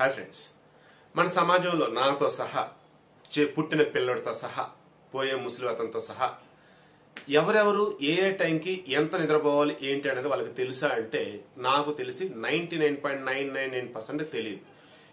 Hi friends, మన సమాజంలో నాతో సహా పుట్టిన పిల్లడితో సహా పోయే ముసలివతంతో సహా ఎవరెవరు ఏ టైంకి ఎంత నిద్రపోవాలి ఏంటి అనేది వాళ్ళకి తెలుసా అంటే నాకు తెలిసి 99.999% తెలియదు.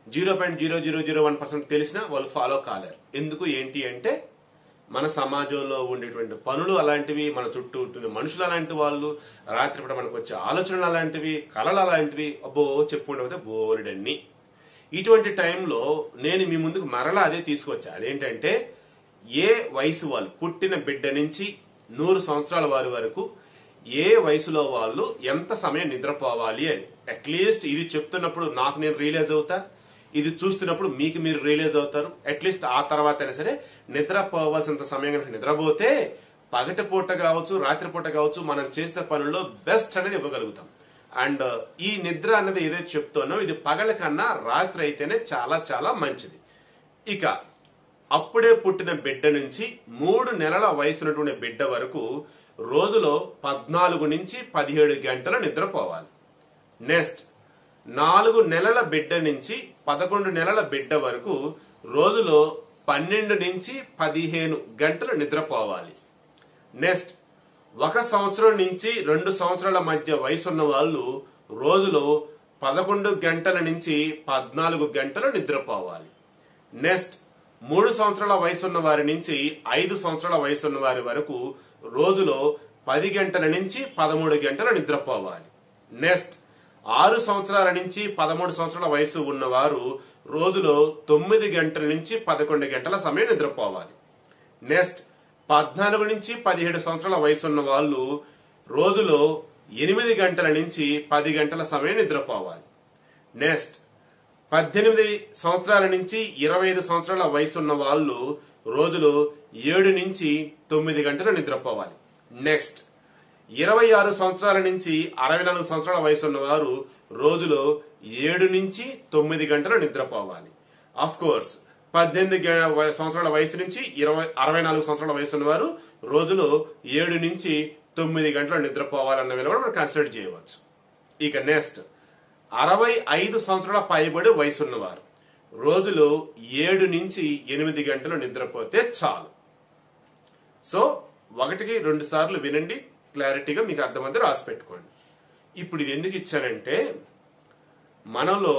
0.0001% తెలిసినా వాళ్ళు ఫాలో కాలేరు. ఎందుకు ఏంటి అంటే మన సమాజంలో ఉండేటువంటి పనులు అలాంటివి, మన చుట్టూ ఉంటున్న మనుషులు అలాంటి వాళ్ళు, రాత్రిపూట మనకు వచ్చే ఆలోచనలు అలాంటివి, కళలు అలాంటివి, అబ్బో చెప్పుకుంటే బోలెడన్ని. ఇటువంటి టైంలో నేను మీ ముందుకు మరలా అదే తీసుకొచ్చా. అదేంటంటే ఏ వయసు వాళ్ళు, పుట్టిన బిడ్డ నుంచి 100 సంవత్సరాల వారి వరకు ఏ వయసులో వాళ్ళు ఎంత సమయం నిద్రపోవాలి అని. అట్లీస్ట్ ఇది చెప్తున్నప్పుడు నాకు నేను రియలైజ్ అవుతా, ఇది చూస్తున్నప్పుడు మీకు మీరు రియలైజ్ అవుతారు. అట్లీస్ట్ ఆ తర్వాత అయినా సరే నిద్రపోవాల్సినంత సమయం కనుక నిద్రపోతే పగటిపూట కావచ్చు, రాత్రిపూట కావచ్చు, మనం చేసే పనుల్లో బెస్ట్ అనేది ఇవ్వగలుగుతాం. అండ్ ఈ నిద్ర అన్నది ఏదైతే చెప్తానో ఇది పగల కన్నా రాత్రి అయితేనే చాలా చాలా మంచిది. ఇక అప్పుడే పుట్టిన బిడ్డ నుంచి 3 నెలల వయసున్నటువంటి బిడ్డ వరకు రోజులో 14 నుంచి 17 గంటలు నిద్రపోవాలి. నెక్స్ట్ 4 నెలల బిడ్డ నుంచి 11 నెలల బిడ్డ వరకు రోజులో 12 నుంచి 15 గంటలు నిద్రపోవాలి. నెక్స్ట్ 1 సంవత్సరం నుంచి 2 సంవత్సరాల మధ్య వయసున్న వాళ్ళు రోజులో 11 గంటల నుంచి 14 గంటలు నిద్రపోవాలి. నెక్స్ట్ 3 సంవత్సరాల వయసున్న వారి నుంచి 5 సంవత్సరాల వయసున్న వారి వరకు రోజులో 10 గంటల నుంచి 13 గంటలు నిద్రపోవాలి. నెక్స్ట్ 6 సంవత్సరాల నుంచి 13 సంవత్సరాల వయసు ఉన్నవారు రోజులో 9 గంటల నుంచి 11 గంటల సమయం నిద్రపోవాలి. నెక్స్ట్ 14 నుంచి 17 సంవత్సరాల వయసు ఉన్న వాళ్ళు రోజులో 8 గంటల నుంచి 10 గంటల సమయం నిద్రపోవాలి. నెక్స్ట్ 18 సంవత్సరాల నుంచి 25 సంవత్సరాల వయసు ఉన్న వాళ్ళు రోజులో 7 నుంచి 9 గంటలు నిద్రపోవాలి. నెక్స్ట్ 26 సంవత్సరాల నుంచి 64 సంవత్సరాల వయసు ఉన్న వారు రోజులో 7 నుంచి 9 గంటలు నిద్రపోవాలి. అఫ్ కోర్స్ 18 సంవత్సరాల వయసు నుంచి 64 సంవత్సరాల వయసు ఉన్న వారు రోజులో 7 నుంచి 9 గంటలు నిద్రపోవాలన్న విలువ కూడా మనం కన్సిడర్ చేయవచ్చు. ఇక నెక్స్ట్ 65 సంవత్సరాల పైబడి వయసు ఉన్నవారు రోజులో 7 నుంచి 8 గంటలు నిద్రపోతే చాలు. సో 1కి 2 సార్లు వినండి, క్లారిటీగా మీకు అర్థమైతే రాసి పెట్టుకోండి. ఇప్పుడు ఇది ఎందుకు ఇచ్చానంటే మనలో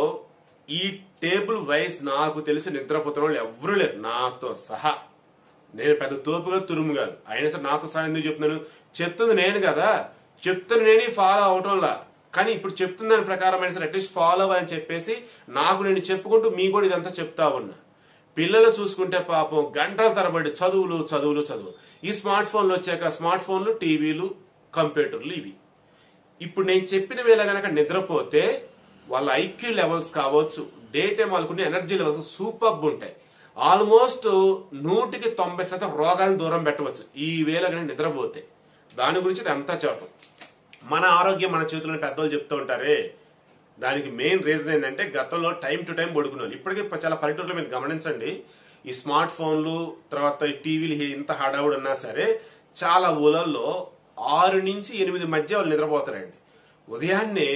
ఈ టేబుల్ వైస్ నాకు తెలిసి నిద్రపోతున్న వాళ్ళు ఎవరూ లేరు, నాతో సహా. నేను పెద్ద తోపుగా తురుము కాదు, అయినా సరే నాతో సహా ఎందుకు చెప్తున్నాను, చెప్తుంది నేను కదా, చెప్తున్న నేనే ఫాలో అవటంలా. కానీ ఇప్పుడు చెప్తున్న దాని ప్రకారం అయినా సరే అట్లీస్ట్ ఫాలో అని చెప్పేసి నాకు నేను చెప్పుకుంటూ మీ కూడా ఇదంతా చెప్తా ఉన్నా. పిల్లలు చూసుకుంటే పాపం గంటల తరబడి చదువులు చదువులు చదువు. ఈ స్మార్ట్ ఫోన్లు వచ్చాక స్మార్ట్ ఫోన్లు, టీవీలు, కంప్యూటర్లు ఇవి. ఇప్పుడు నేను చెప్పిన వేళ గనక నిద్రపోతే వాళ్ళ ఐక్యూ లెవెల్స్ కావచ్చు, డే టైం వాళ్ళకున్న ఎనర్జీ లెవెల్స్ సూపర్బ్ ఉంటాయి. ఆల్మోస్ట్ 100కి 90% రోగాలను దూరం పెట్టవచ్చు ఈ వేళ కనుక నిద్రపోతే. దాని గురించి అంతా చెప్పం. మన ఆరోగ్యం మన చేతుల్లో పెద్దవాళ్ళు చెప్తూ ఉంటారే, దానికి మెయిన్ రీజన్ ఏంటంటే గతంలో టైం టు టైం పడుకున్నారు. ఇప్పటికీ చాలా పల్లెటూరులో మీరు గమనించండి, ఈ స్మార్ట్ ఫోన్లు తర్వాత ఈ టీవీలు ఇంత హడావుడు ఉన్నా సరే చాలా ఊళ్ళల్లో 6 నుంచి 8 మధ్య వాళ్ళు నిద్రపోతారండి. ఉదయాన్నే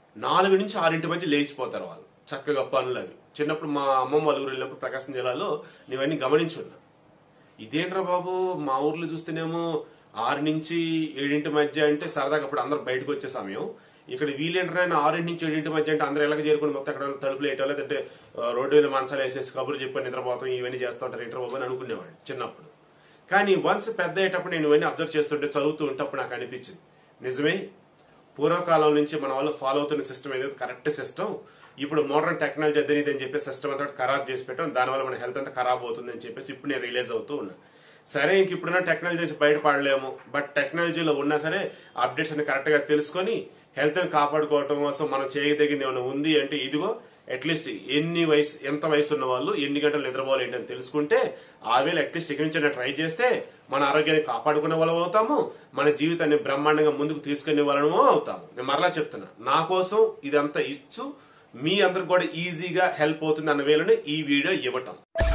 4 నుంచి 6 మధ్య లేచిపోతారు వాళ్ళు, చక్కగా పనులు అవి. చిన్నప్పుడు మా అమ్మమ్మ వాళ్ళ ఊరు వెళ్ళినప్పుడు ప్రకాశం జిల్లాలో నీవన్నీ గమనించున్నా. ఇదేంట్రా బాబు, మా ఊర్లో చూస్తేనేమో 6 నుంచి 7 మధ్య అంటే సరదాగా అప్పుడు అందరూ బయటకు వచ్చే సమయం. ఇక్కడ వీళ్ళేంటారైనా 6 నుంచి 7 మధ్య అంటే అందరూ ఎలాగ చేరుకుని మొత్తం అక్కడ తలుపులు వేయటం, లేదంటే రోడ్డు మీద మంచాలు వేసేసి కబుర్లు చెప్పి నిద్రపోతాం, ఇవన్నీ చేస్తూ ఉంటారు ఏంట్రా బాబు అని అనుకునేవాడు చిన్నప్పుడు. కానీ వన్స్ పెద్ద అయ్యేటప్పుడు నేను ఇవన్నీ అబ్జర్వ్ చేస్తుంటే, చదువుతూ ఉంటప్పుడు నాకు అనిపించింది నిజమే, పూర్వకాలం నుంచి మన వాళ్ళు ఫాలో అవుతున్న సిస్టమ్ ఏదైతే కరెక్ట్ సిస్టమ్, ఇప్పుడు మోడర్న్ టెక్నాలజీ అద్దెనిది అని చెప్పి సిస్టమ్ అంతా ఖరాబ్ చేసి పెట్టాం, దానివల్ల మన హెల్త్ అంతా ఖరాబ్ అవుతుంది అని చెప్పేసి ఇప్పుడు నేను రియలైజ్ అవుతూ ఉన్నా. సరే ఇంక ఇప్పుడున్న టెక్నాలజీ నుంచి బయటపడలేము, బట్ టెక్నాలజీలో ఉన్నా సరే అప్డేట్స్ అన్ని కరెక్ట్ గా తెలుసుకొని హెల్త్ ని కాపాడుకోవటం కోసం మనం చేయదగింది ఏమైనా ఉంది అంటే ఇదిగో అట్లీస్ట్ ఎంత వయసు ఉన్న వాళ్ళు ఎన్ని గంటలు నిద్రపోవాలి ఏంటని తెలుసుకుంటే ఆ వేళ అట్లీస్ట్ ఇక్కడి నుంచి ట్రై చేస్తే మన ఆరోగ్యాన్ని కాపాడుకునే వాళ్ళం అవుతాము, మన జీవితాన్ని బ్రహ్మాండంగా ముందుకు తీసుకునే వాళ్ళము అవుతాము. నేను మరలా చెప్తున్నా, నా కోసం ఇదంతా ఇచ్చు మీ అందరికి కూడా ఈజీగా హెల్ప్ అవుతుంది అన్న వేళని ఈ వీడియో ఇవ్వటం.